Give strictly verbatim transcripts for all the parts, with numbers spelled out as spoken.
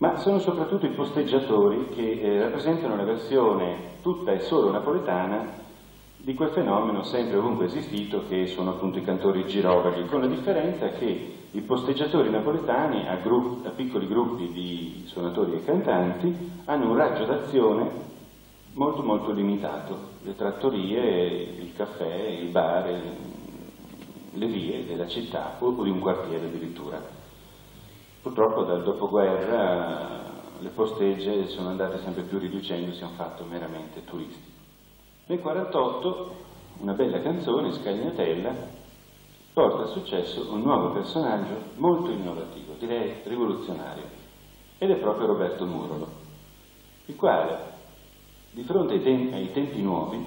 ma sono soprattutto i posteggiatori che eh, rappresentano la versione tutta e solo napoletana di quel fenomeno sempre ovunque esistito, che sono appunto i cantori girovaghi, con la differenza che i posteggiatori napoletani a, gruppi, a piccoli gruppi di suonatori e cantanti hanno un raggio d'azione molto molto limitato. Le trattorie, il caffè, i bar, le vie della città o di un quartiere addirittura. Purtroppo dal dopoguerra le postegge sono andate sempre più riducendosi, si hanno fatto meramente turisti. Nel quarantotto una bella canzone, Scagnatella, porta a successo un nuovo personaggio molto innovativo, direi rivoluzionario, ed è proprio Roberto Murolo, il quale, di fronte ai, tem ai tempi nuovi,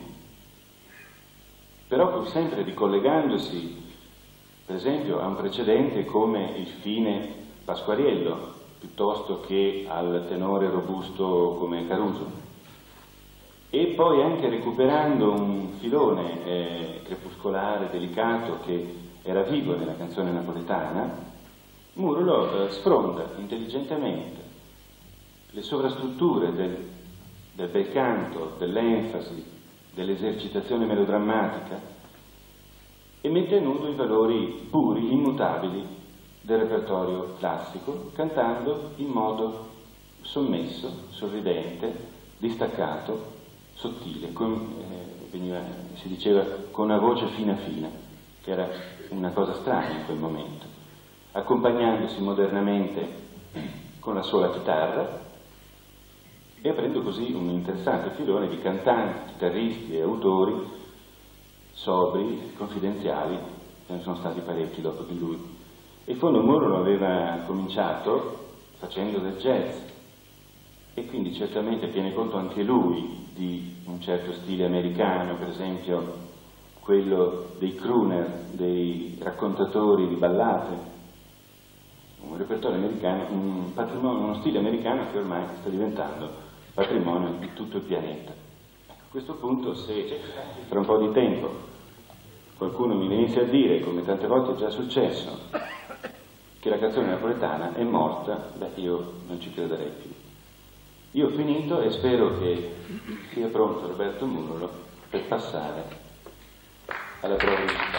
però pur sempre ricollegandosi, per esempio, a un precedente come il fine Pasquariello, piuttosto che al tenore robusto come Caruso, e poi anche recuperando un filone eh, crepuscolare, delicato, che era vivo nella canzone napoletana, Murolo eh, sfronda intelligentemente le sovrastrutture del, del bel canto, dell'enfasi, dell'esercitazione melodrammatica e mette a nudo i valori puri, immutabili del repertorio classico, cantando in modo sommesso, sorridente, distaccato, sottile, con, eh, veniva, si diceva con una voce fina fina, che era una cosa strana in quel momento, accompagnandosi modernamente con la sola chitarra e aprendo così un interessante filone di cantanti, chitarristi e autori sobri, confidenziali, ce ne sono stati parecchi dopo di lui. E in fondo Murolo aveva cominciato facendo del jazz e quindi certamente tiene conto anche lui di un certo stile americano, per esempio quello dei crooner, dei raccontatori di ballate, un repertorio americano, un patrimonio, uno stile americano che ormai sta diventando patrimonio di tutto il pianeta. Ecco, a questo punto, se fra un po' di tempo qualcuno mi venisse a dire, come tante volte è già successo, che la canzone napoletana è morta, beh, io non ci crederei più. Io ho finito e spero che sia pronto Roberto Murolo per passare alla prova di città.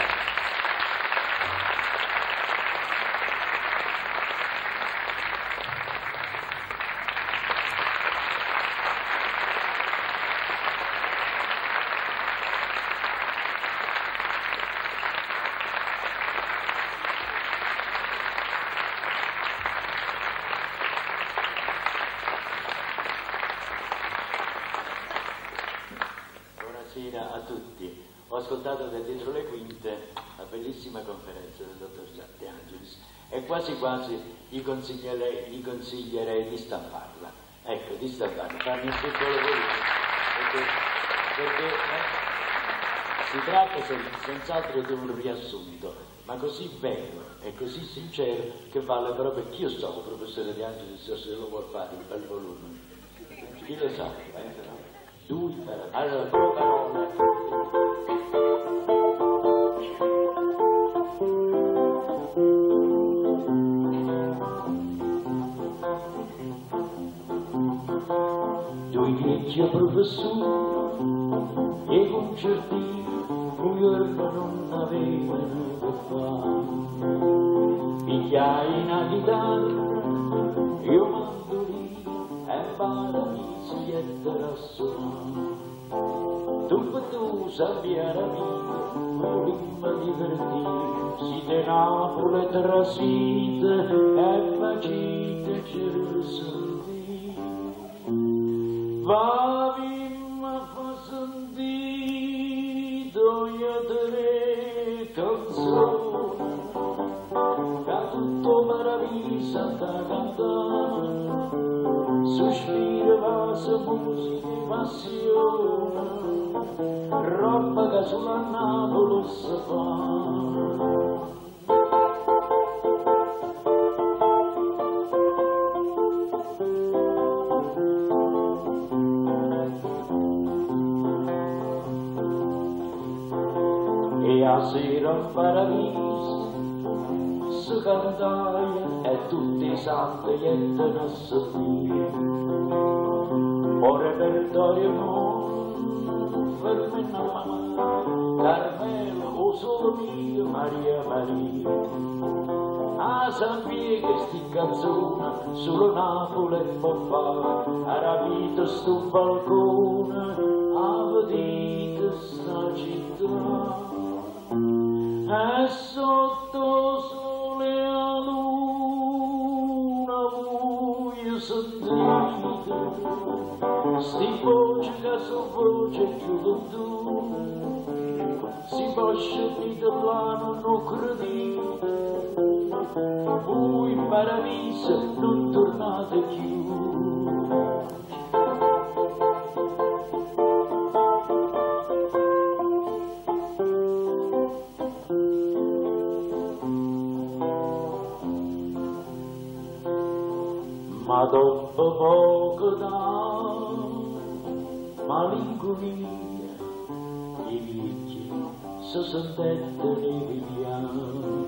Buonasera a tutti. Ho ascoltato da dietro le quinte la bellissima conferenza del dottor De Angelis e quasi quasi gli consiglierei, gli consiglierei di stamparla. Ecco, di stamparla, farmi un piccolo volume, perché, perché eh, si tratta sen senz'altro di un riassunto, ma così bello e così sincero che vale proprio che io stavo, professore De Angelis, se lo vuol fare il bel volume. Chi lo sa? Eh? Due parole. Allora, due parole. Due viaggi a professore e concerti un giorno non avevano da fare. Pigliai una chitarra, io mandolino e paradiso a suonare. Tu tu sappiare amico, volimmo divertire, si te Napoli trasite e facite Gerusalemme. Vavim fa sentito io tre canzoni, che tutto meraviglia da cantare. Sospiro, vaso, musica e passione, roba che sulla Napoli si fa. E a sera in paradiso si cantai e tutti i santi iettano a soffrire. O repertorio non fermina mamma, Carmelo, o solo mio, Maria Maria. A San Pietro sti canzone, solo Napoli e Bombà, ha rapito sto balcone, ha vedito sta città. E sotto sole a luna voi sentite sti voci che sono voci più lontane, si posce di l'anno non credete, voi in paradiso non tornate più. Ma dopo poco da malinconia i vecchi si sentettero i piani,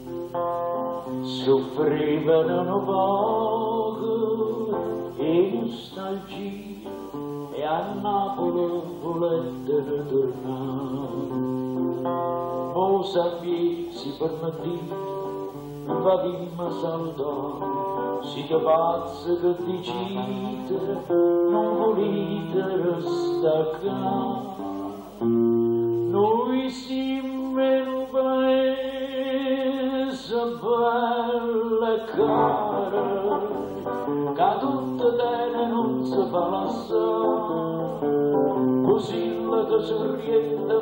soffrivano poco e nostalgia e a Napoli volettero tornare. O Sappi si permetteva va dimma salutare, siete pazzi che dicite, non volete staccare. Noi siamo in un paese bello e caro, che tutto bene non si fa lassare, così la che sorriente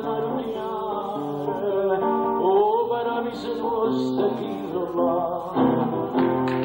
marmiare, oh paradiso nostro chi lo fa.